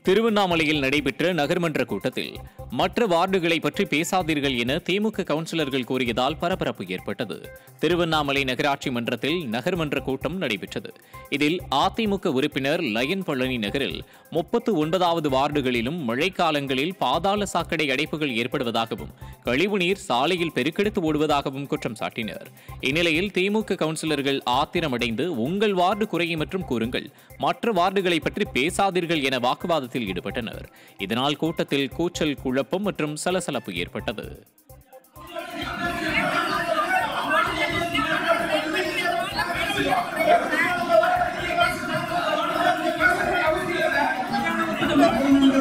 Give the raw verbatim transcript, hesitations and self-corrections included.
திருவண்ணாமலையில் நடைபெற்ற நகர்மன்ற கூட்டத்தில் மற்ற வார்டுகளை பற்றி பேசாதீர்கள் என திமுக கவுன்சிலர்கள் கூறியதால் பரபரப்பு ஏற்பட்டது. திருவண்ணாமலை நகராட்சி மன்றத்தில் நகர்மன்ற கூட்டம் நடைபெற்றது. இதில் அதிமுக உறுப்பினர் லயன் பழனி நகரில் முப்பத்து ஒன்பதாவது வார்டுகளிலும் மழைக்காலங்களில் பாதாள சாக்கடை அடைப்புகள் ஏற்படுவதாகவும் கழிவுநீர் சாலையில் பெருக்கெடுத்து ஓடுவதாகவும் குற்றம் சாட்டினர். இந்நிலையில் திமுக கவுன்சிலர்கள் ஆத்திரமடைந்து உங்கள் வார்டு குறையை மற்றும் கூறுங்கள், மற்ற வார்டுகளை பற்றி பேசாதீர்கள் என வாக்குவாதத்தில் ஈடுபட்டனர். இதனால் கூட்டத்தில் கூச்சல், குழப்பம் மற்றும் சலசலப்பு ஏற்பட்டது. Thank you.